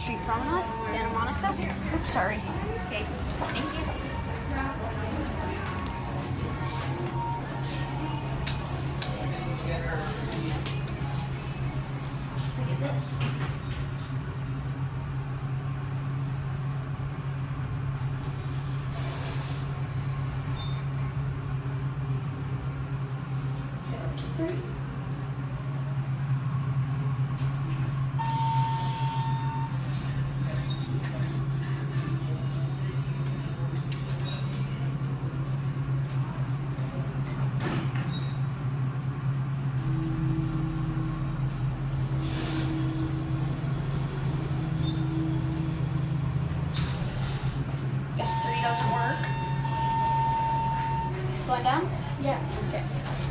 Street Promenade, Santa Monica. Oops, sorry. Okay, thank you. Look at this. Guess 3 doesn't work. Going down? Yeah. Okay.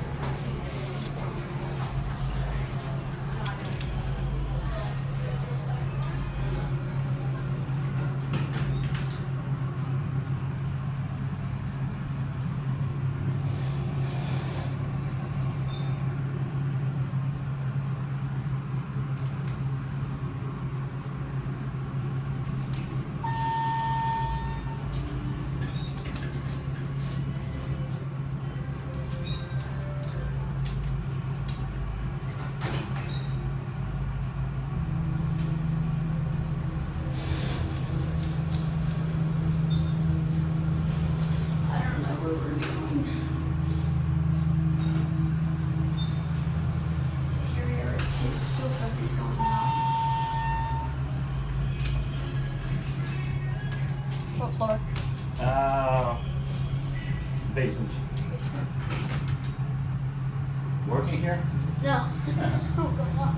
Still says it's going up. What floor? Basement. Working here? No. Oh, go up.